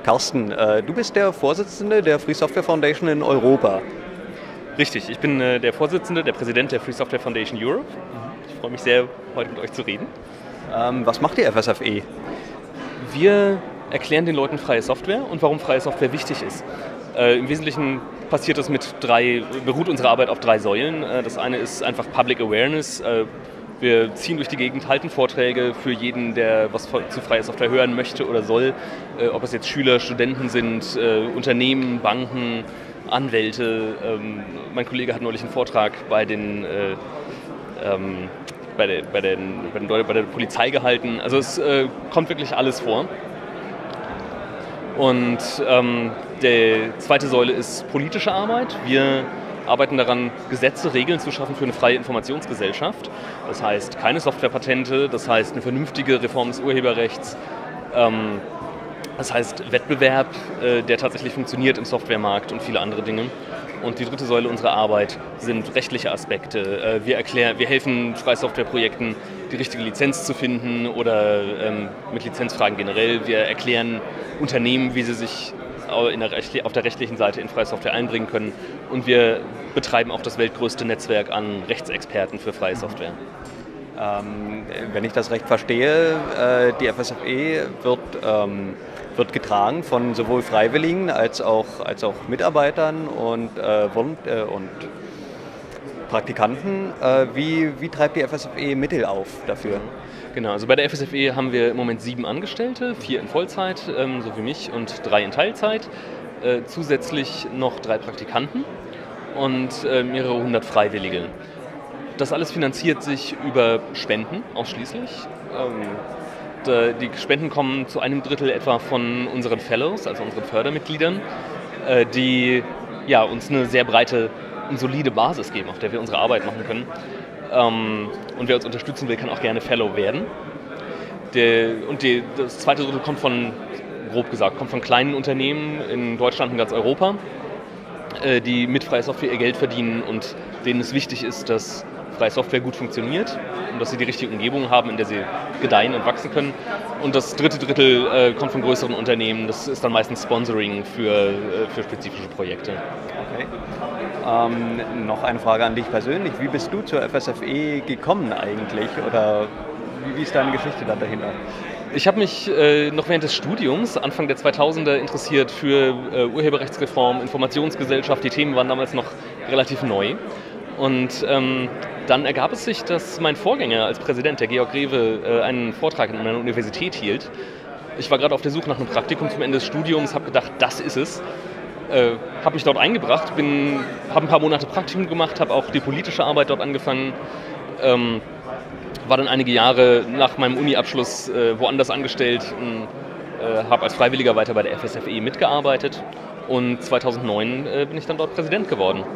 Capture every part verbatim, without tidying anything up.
Carsten, äh, du bist der Vorsitzende der Free Software Foundation in Europa. Richtig, ich bin äh, der Vorsitzende, der Präsident der Free Software Foundation Europe. Ich freue mich sehr, heute mit euch zu reden. Ähm, was macht die F S F E? Wir erklären den Leuten freie Software und warum freie Software wichtig ist. Äh, Im Wesentlichen passiert das mit drei, beruht unsere Arbeit auf drei Säulen. Äh, das eine ist einfach Public Awareness. Äh, wir ziehen durch die Gegend, halten Vorträge für jeden, der was zu freier Software hören möchte oder soll. Äh, ob es jetzt Schüler, Studenten sind, äh, Unternehmen, Banken, Anwälte. Ähm, mein Kollege hat neulich einen Vortrag bei den, äh, ähm, bei, der, bei, den, bei, den, bei der Polizei gehalten. Also es äh, kommt wirklich alles vor. Und ähm, die zweite Säule ist politische Arbeit. Wir arbeiten daran, Gesetze, Regeln zu schaffen für eine freie Informationsgesellschaft. Das heißt, keine Softwarepatente, das heißt eine vernünftige Reform des Urheberrechts. Ähm, das heißt Wettbewerb, äh, der tatsächlich funktioniert im Softwaremarkt und viele andere Dinge. Und die dritte Säule unserer Arbeit sind rechtliche Aspekte. Äh, wir, erklär, wir helfen freie Softwareprojekten, die richtige Lizenz zu finden oder ähm, mit Lizenzfragen generell. Wir erklären Unternehmen, wie sie sich in der Rechtli- auf der rechtlichen Seite in freie Software einbringen können. Und wir betreiben auch das weltgrößte Netzwerk an Rechtsexperten für freie Software. Ähm, wenn ich das recht verstehe, äh, die F S F E wird, ähm, wird getragen von sowohl Freiwilligen als auch, als auch Mitarbeitern und, äh, und, äh, und Praktikanten. Äh, wie, wie treibt die F S F E Mittel auf dafür? Genau, also bei der F S F E haben wir im Moment sieben Angestellte, vier in Vollzeit, ähm, so wie mich, und drei in Teilzeit. Äh, zusätzlich noch drei Praktikanten und äh, mehrere hundert Freiwillige. Das alles finanziert sich über Spenden ausschließlich. Ähm, die Spenden kommen zu einem Drittel etwa von unseren Fellows, also unseren Fördermitgliedern, äh, die ja, uns eine sehr breite und solide Basis geben, auf der wir unsere Arbeit machen können. Ähm, und wer uns unterstützen will, kann auch gerne Fellow werden. Der, und die, das zweite Drittel kommt von, grob gesagt, kommt von kleinen Unternehmen in Deutschland und ganz Europa, äh, die mit freier Software ihr Geld verdienen und denen es wichtig ist, dass freie Software gut funktioniert und dass sie die richtige Umgebung haben, in der sie gedeihen und wachsen können. Und das dritte Drittel äh, kommt von größeren Unternehmen. Das ist dann meistens Sponsoring für, äh, für spezifische Projekte. Okay. Ähm, noch eine Frage an dich persönlich. Wie bist du zur F S F E gekommen eigentlich? Oder wie, wie ist deine Geschichte da dahinter? Ich habe mich äh, noch während des Studiums, Anfang der zweitausender, interessiert für äh, Urheberrechtsreform, Informationsgesellschaft. Die Themen waren damals noch relativ neu. Und ähm, dann ergab es sich, dass mein Vorgänger als Präsident, der Georg Rewe, äh, einen Vortrag an einer Universität hielt. Ich war gerade auf der Suche nach einem Praktikum zum Ende des Studiums, habe gedacht, das ist es. Äh, habe mich dort eingebracht, habe ein paar Monate Praktikum gemacht, habe auch die politische Arbeit dort angefangen. Ähm, war dann einige Jahre nach meinem Uni-Abschluss äh, woanders angestellt, äh, habe als Freiwilliger weiter bei der F S F E mitgearbeitet und zweitausendneun äh, bin ich dann dort Präsident geworden.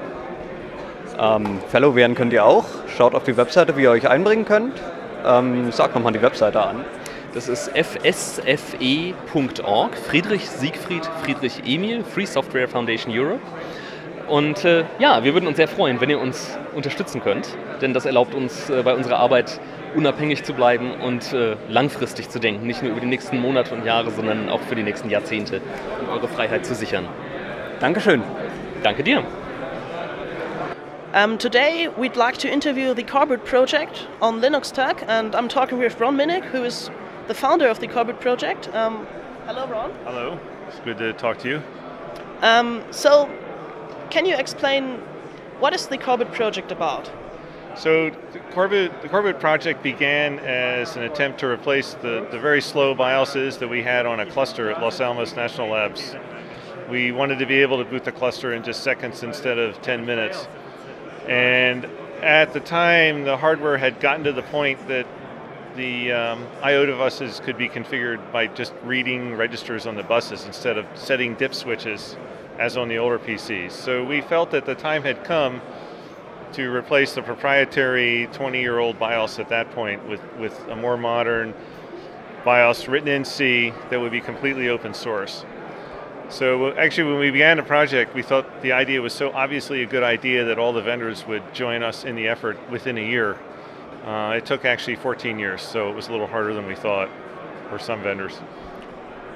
Ähm, Fellow werden könnt ihr auch. Schaut auf die Webseite, wie ihr euch einbringen könnt. Ähm, sagt nochmal die Webseite an. Das ist f s f e punkt org, Friedrich Siegfried Friedrich Emil, Free Software Foundation Europe. Und äh, ja, wir würden uns sehr freuen, wenn ihr uns unterstützen könnt, denn das erlaubt uns äh, bei unserer Arbeit unabhängig zu bleiben und äh, langfristig zu denken, nicht nur über die nächsten Monate und Jahre, sondern auch für die nächsten Jahrzehnte, um eure Freiheit zu sichern. Dankeschön. Danke dir. Um, today we'd like to interview the Corbett project on Linux Tech, and I'm talking with Ron Minnick, who is the founder of the Corbett project. Um, hello, Ron. Hello. It's good to talk to you. Um, so, can you explain what is the Corbett project about? So, the Corbett, the Corbett project began as an attempt to replace the, the very slow BIOSes that we had on a cluster at Los Alamos National Labs. We wanted to be able to boot the cluster in just seconds instead of ten minutes. And at the time, the hardware had gotten to the point that the um, I O devices could be configured by just reading registers on the buses instead of setting dip switches as on the older P Cs. So we felt that the time had come to replace the proprietary twenty-year-old BIOS at that point with, with a more modern BIOS written in C that would be completely open source. So actually when we began the project, we thought the idea was so obviously a good idea that all the vendors would join us in the effort within a year. Uh, it took actually fourteen years, so it was a little harder than we thought for some vendors.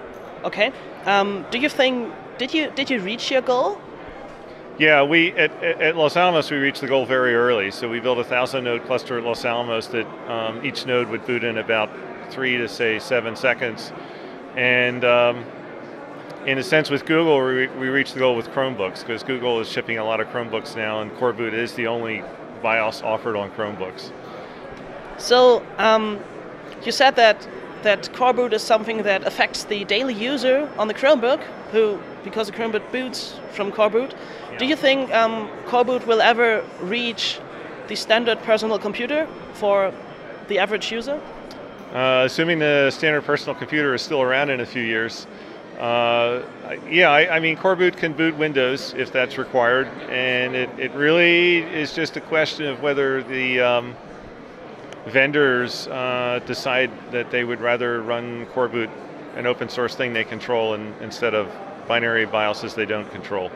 Okay. Um, do you think did you did you reach your goal? Yeah, we at, at Los Alamos we reached the goal very early. So we built a thousand node cluster at Los Alamos that um, each node would boot in about three to say seven seconds, and um, in a sense with Google we, we reached the goal with Chromebooks because Google is shipping a lot of Chromebooks now, and Coreboot is the only BIOS offered on Chromebooks. So um, you said that that Coreboot is something that affects the daily user on the Chromebook, who because the Chromebook boots from Coreboot. Yeah. Do you think um, Coreboot will ever reach the standard personal computer for the average user? Uh, assuming the standard personal computer is still around in a few years, uh, yeah, I, I mean Coreboot can boot Windows if that's required, and it, it really is just a question of whether the um, vendors uh, decide that they would rather run Coreboot, an open source thing they control, and, instead of binary BIOSes they don't control.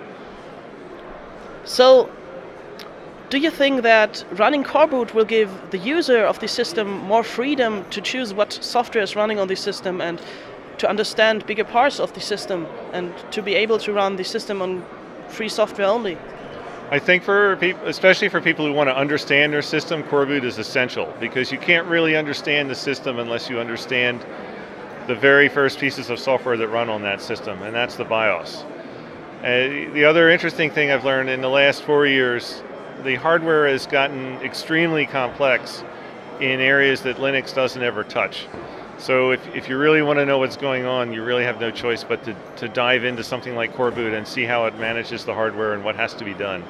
So, do you think that running Coreboot will give the user of the system more freedom to choose what software is running on the system and to understand bigger parts of the system and to be able to run the system on free software only? I think for people, especially for people who want to understand their system, Coreboot is essential because you can't really understand the system unless you understand the very first pieces of software that run on that system, and that's the BIOS. Uh, the other interesting thing I've learned in the last four years, the hardware has gotten extremely complex in areas that Linux doesn't ever touch. So if, if you really want to know what's going on, you really have no choice but to, to dive into something like Coreboot and see how it manages the hardware and what has to be done.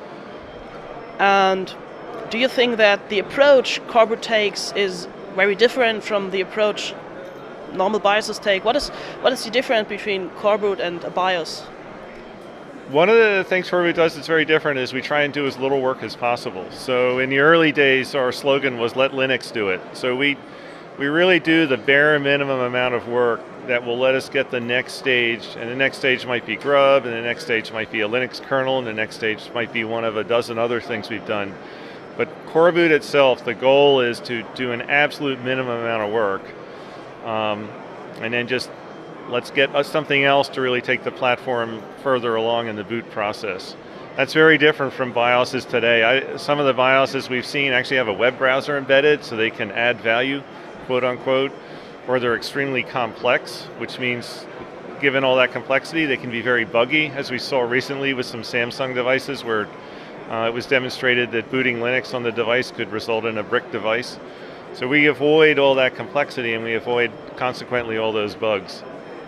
And do you think that the approach Coreboot takes is very different from the approach normal BIOSes take? What is, what is the difference between Coreboot and a BIOS? One of the things Coreboot does that's very different is we try and do as little work as possible. So in the early days, our slogan was let Linux do it. So we, we really do the bare minimum amount of work that will let us get the next stage, and the next stage might be Grub, and the next stage might be a Linux kernel, and the next stage might be one of a dozen other things we've done. But Coreboot itself, the goal is to do an absolute minimum amount of work, um, and then just let's get us something else to really take the platform further along in the boot process. That's very different from BIOSes today. I, some of the BIOSes we've seen actually have a web browser embedded so they can add value, quote unquote, or they're extremely complex, which means given all that complexity, they can be very buggy, as we saw recently with some Samsung devices where uh, it was demonstrated that booting Linux on the device could result in a brick device. So we avoid all that complexity and we avoid, consequently, all those bugs.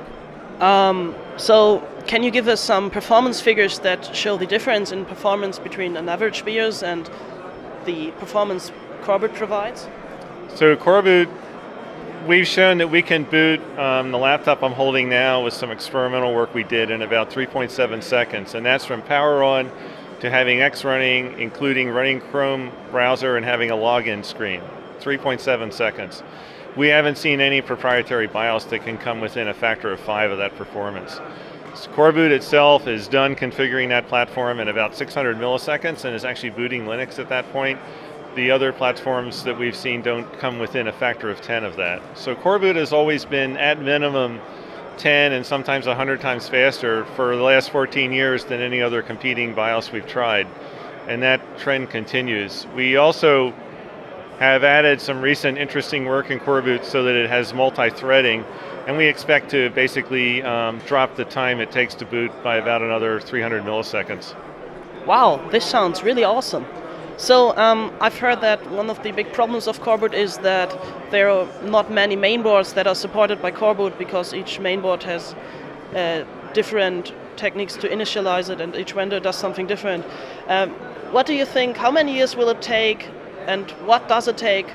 Um, so can you give us some performance figures that show the difference in performance between an average BIOS and the performance Coreboot provides? So Coreboot, we've shown that we can boot um, the laptop I'm holding now with some experimental work we did in about three point seven seconds, and that's from power on to having X running, including running Chrome browser and having a login screen, three point seven seconds. We haven't seen any proprietary BIOS that can come within a factor of five of that performance. So Coreboot itself is done configuring that platform in about six hundred milliseconds and is actually booting Linux at that point. The other platforms that we've seen don't come within a factor of ten of that. So Coreboot has always been at minimum ten and sometimes one hundred times faster for the last fourteen years than any other competing BIOS we've tried. And that trend continues. We also have added some recent interesting work in Coreboot so that it has multi-threading, and we expect to basically um, drop the time it takes to boot by about another three hundred milliseconds. Wow, this sounds really awesome. So um, I've heard that one of the big problems of Coreboot is that there are not many mainboards that are supported by Coreboot because each mainboard has uh, different techniques to initialize it and each vendor does something different. Um, what do you think, how many years will it take and what does it take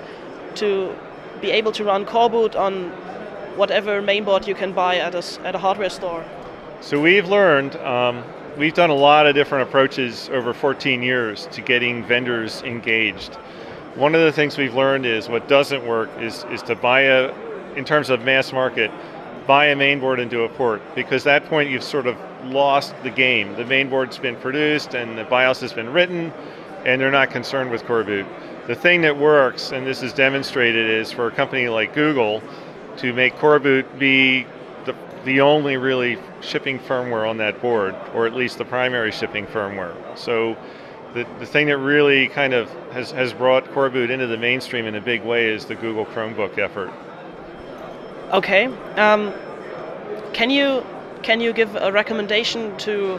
to be able to run Coreboot on whatever mainboard you can buy at a, at a hardware store? So we've learned, um, we've done a lot of different approaches over fourteen years to getting vendors engaged. One of the things we've learned is what doesn't work is, is to buy a, in terms of mass market, buy a mainboard and do a port, because at that point you've sort of lost the game. The mainboard's been produced and the BIOS has been written and they're not concerned with Coreboot. The thing that works, and this is demonstrated, is for a company like Google to make Coreboot be the the only really shipping firmware on that board, or at least the primary shipping firmware. So the, the thing that really kind of has, has brought Coreboot into the mainstream in a big way is the Google Chromebook effort. Okay. Um, can you can you give a recommendation to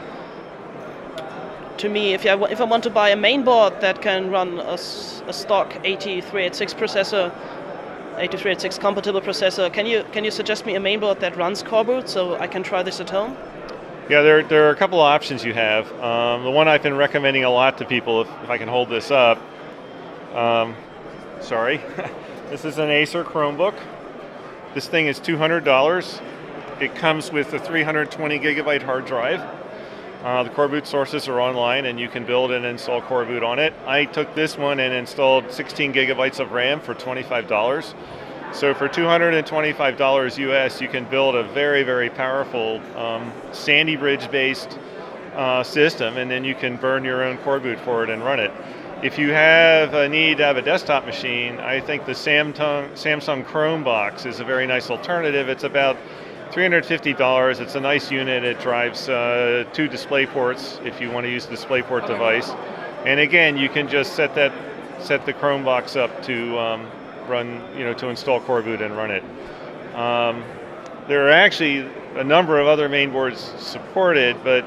to me if I, if I want to buy a main board that can run a, a stock eighty-three eighty-six processor, eighty-three eighty-six compatible processor? Can you can you suggest me a main board that runs Coreboot so I can try this at home? Yeah, there, there are a couple of options you have. Um, the one I've been recommending a lot to people, if, if I can hold this up. Um, sorry. This is an Acer Chromebook. This thing is two hundred dollars. It comes with a three hundred twenty gigabyte hard drive. Uh, the Coreboot sources are online and you can build and install Coreboot on it. I took this one and installed sixteen gigabytes of RAM for twenty-five dollars. So for two hundred twenty-five dollars U S, you can build a very, very powerful um, Sandy Bridge based uh, system, and then you can burn your own Coreboot for it and run it. If you have a need to have a desktop machine, I think the Samsung, Samsung Chrome box is a very nice alternative. It's about three hundred fifty dollars. It's a nice unit. It drives uh, two display ports if you want to use the DisplayPort device. And again, you can just set that, set the Chrome box up to um, run, you know, to install Coreboot and run it. Um, there are actually a number of other mainboards supported, but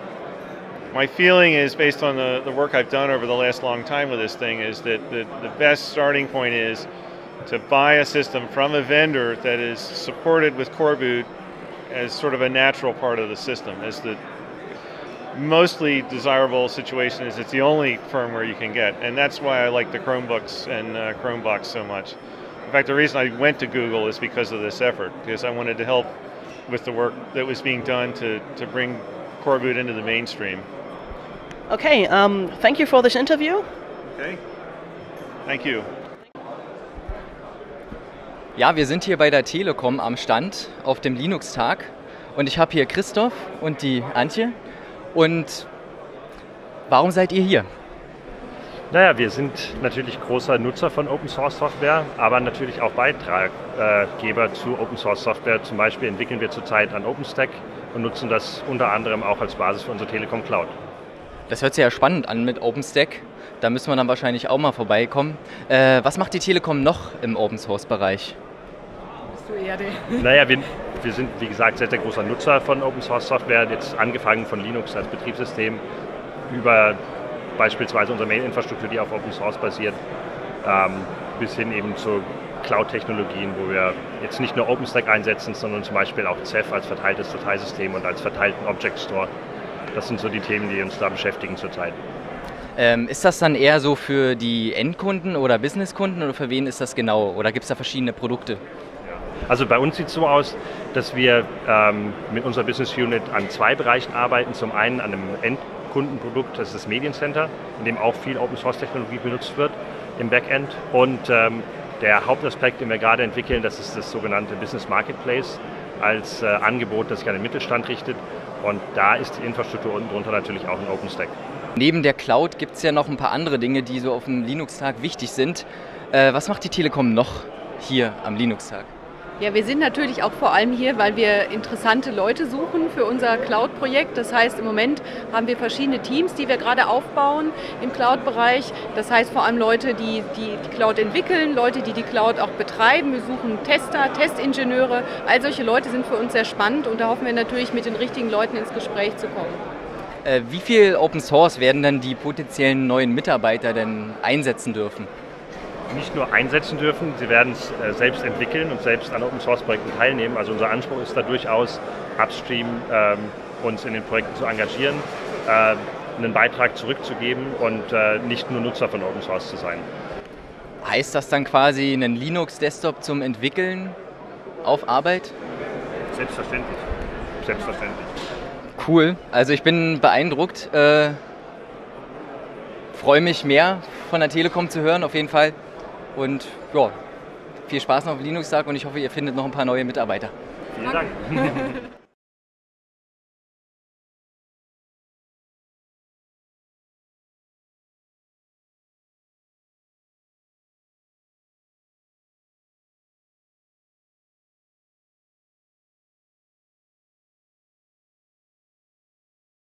my feeling is, based on the, the work I've done over the last long time with this thing, is that the, the best starting point is to buy a system from a vendor that is supported with Coreboot as sort of a natural part of the system. As the mostly desirable situation is it's the only firmware you can get, and that's why I like the Chromebooks and uh, Chromebox so much. In fact, the reason I went to Google is because of this effort, because I wanted to help with the work that was being done to, to bring Coreboot into the mainstream. Okay, um, thank you for this interview. Okay, thank you. Ja, wir sind hier bei der Telekom am Stand auf dem Linux-Tag und ich habe hier Christoph und die Antje. Und warum seid ihr hier? Naja, wir sind natürlich großer Nutzer von Open Source Software, aber natürlich auch Beitraggeber zu Open Source Software. Zum Beispiel entwickeln wir zurzeit an OpenStack und nutzen das unter anderem auch als Basis für unsere Telekom Cloud. Das hört sich ja spannend an mit OpenStack. Da müssen wir dann wahrscheinlich auch mal vorbeikommen. Äh, was macht die Telekom noch im Open Source Bereich? Bist du eher der? Naja, wir, wir sind, wie gesagt, sehr, sehr großer Nutzer von Open Source Software. Jetzt angefangen von Linux als Betriebssystem über beispielsweise unsere Mail-Infrastruktur, die auf Open Source basiert, ähm, bis hin eben zu Cloud-Technologien, wo wir jetzt nicht nur OpenStack einsetzen, sondern zum Beispiel auch Ceph als verteiltes Dateisystem und als verteilten Object Store. Das sind so die Themen, die uns da beschäftigen zurzeit. Ähm, ist das dann eher so für die Endkunden oder Businesskunden oder für wen ist das genau? Oder gibt es da verschiedene Produkte? Ja. Also bei uns sieht es so aus, dass wir ähm, mit unserer Business Unit an zwei Bereichen arbeiten. Zum einen an einem Endkundenprodukt, das ist das Mediencenter, in dem auch viel Open Source Technologie benutzt wird im Backend. Und ähm, der Hauptaspekt, den wir gerade entwickeln, das ist das sogenannte Business Marketplace als äh, Angebot, das sich an den Mittelstand richtet. Und da ist die Infrastruktur unten drunter natürlich auch ein OpenStack. Neben der Cloud gibt es ja noch ein paar andere Dinge, die so auf dem Linux-Tag wichtig sind. Äh, was macht die Telekom noch hier am Linux-Tag? Ja, wir sind natürlich auch vor allem hier, weil wir interessante Leute suchen für unser Cloud-Projekt. Das heißt, im Moment haben wir verschiedene Teams, die wir gerade aufbauen im Cloud-Bereich. Das heißt vor allem Leute, die, die die Cloud entwickeln, Leute, die die Cloud auch betreiben. Wir suchen Tester, Testingenieure. All solche Leute sind für uns sehr spannend und da hoffen wir natürlich, mit den richtigen Leuten ins Gespräch zu kommen. Äh, wie viel Open Source werden dann die potenziellen neuen Mitarbeiter denn einsetzen dürfen? Nicht nur einsetzen dürfen, sie werden es äh, selbst entwickeln und selbst an Open Source Projekten teilnehmen. Also unser Anspruch ist da durchaus, upstream ähm, uns in den Projekten zu engagieren, äh, einen Beitrag zurückzugeben und äh, nicht nur Nutzer von Open Source zu sein. Heißt das dann quasi einen Linux-Desktop zum Entwickeln auf Arbeit? Selbstverständlich. Selbstverständlich. Cool, also ich bin beeindruckt. Äh, freue mich mehr von der Telekom zu hören, auf jeden Fall. Und ja, viel Spaß noch auf Linux-Tag und ich hoffe, ihr findet noch ein paar neue Mitarbeiter. Vielen Dank.